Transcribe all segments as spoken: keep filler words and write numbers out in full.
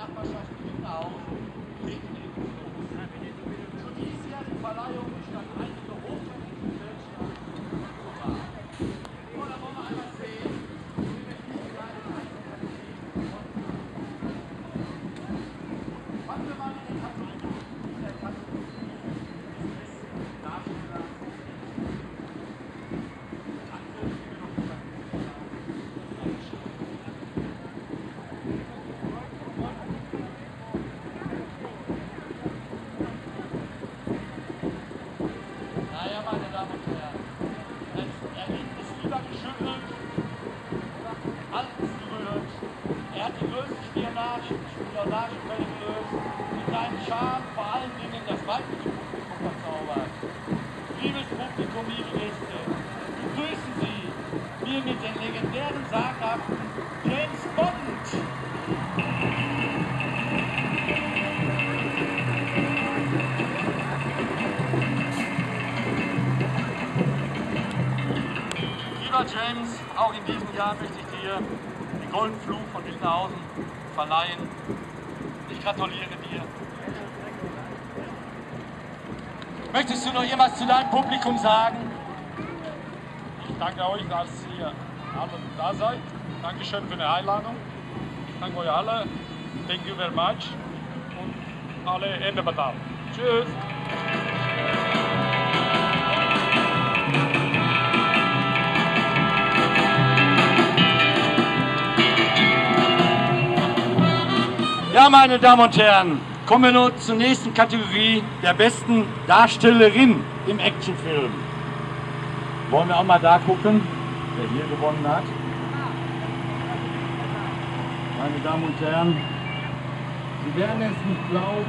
Nachbarschaft Lindenhausen treten in den Fluss. Für diesjährige Verleihung stand einige hochwertige Gesellschaften zur Wahl. So, da wollen wir einmal sehen, wie wir diese gerade in einzelnen Kategorien konnten. Fangen wir mal mit der Kategorie. In der Kategorie des besten Darstellers. Spionagefälle gelöst, mit seinem Charme vor allen Dingen das weibliche Publikum verzaubert. Liebes Publikum, liebe Gäste, begrüßen Sie wir mit den legendären, sagenhaften James Bond! Lieber James, auch in diesem Jahr möchte ich dir die Golden Flug von Lindenhausen verleihen. Ich gratuliere dir. Möchtest du noch irgendwas zu deinem Publikum sagen? Ich danke euch, dass ihr alle da seid. Dankeschön für eine Einladung. Ich danke euch alle. Thank you very much. Und alle Ende betal. Tschüss. Ja, meine Damen und Herren, kommen wir nun zur nächsten Kategorie der besten Darstellerin im Actionfilm. Wollen wir auch mal da gucken, wer hier gewonnen hat? Meine Damen und Herren, Sie werden es nicht glauben,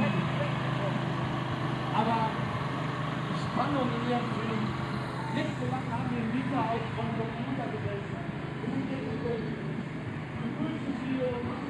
aber die Spannung in Ihrem Film, letzte Woche haben wir einen Mieter aus von Computergesellschaft. Begrüßen Sie uns.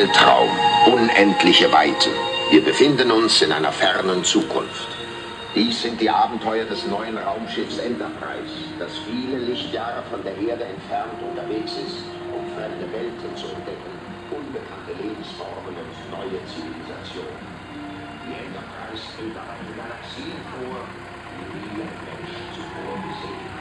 Weltraum, unendliche Weiten. Wir befinden uns in einer fernen Zukunft. Dies sind die Abenteuer des neuen Raumschiffs Enterprise, das viele Lichtjahre von der Erde entfernt unterwegs ist, um fremde Welten zu entdecken, unbekannte Lebensformen und neue Zivilisationen. Die Enterprise stellt dabei Galaxien vor, die nie ein Mensch zuvor gesehen hat.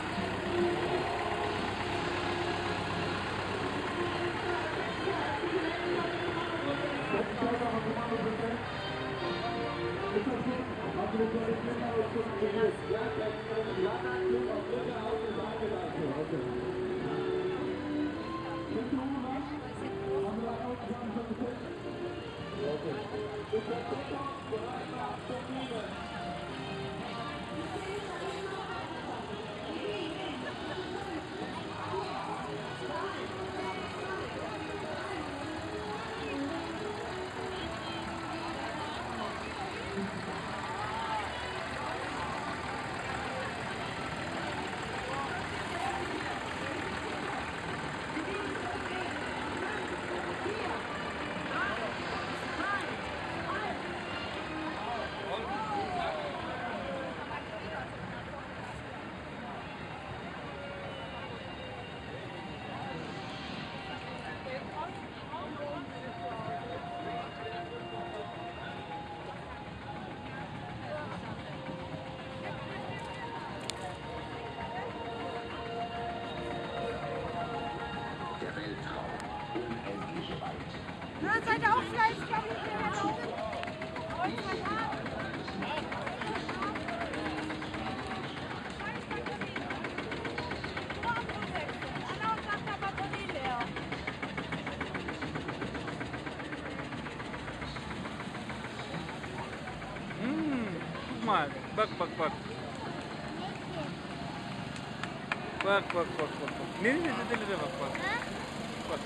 Na, seid ihr auch fleißig auf die Tür? Hm, guck mal, bak bak bak. Bak bak bak bak. Ne ne ne ne bak bak. Bak.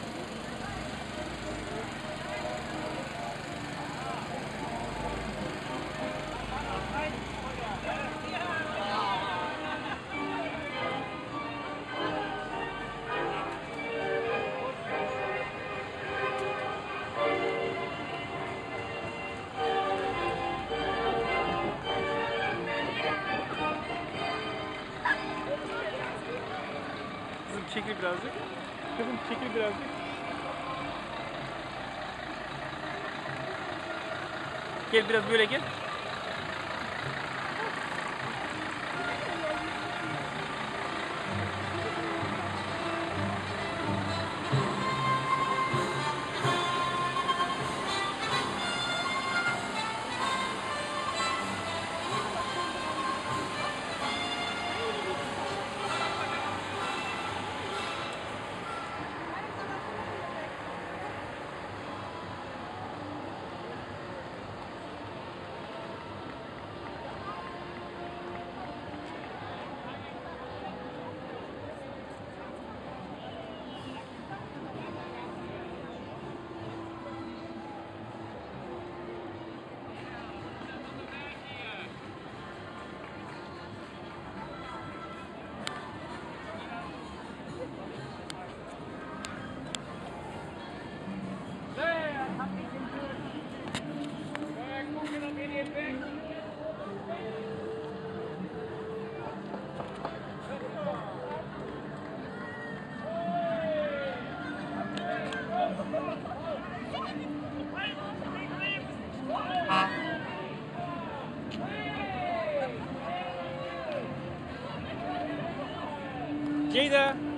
Kızım çekil birazcık. Kızım çekil birazcık. Gel biraz böyle gel. Ceyda.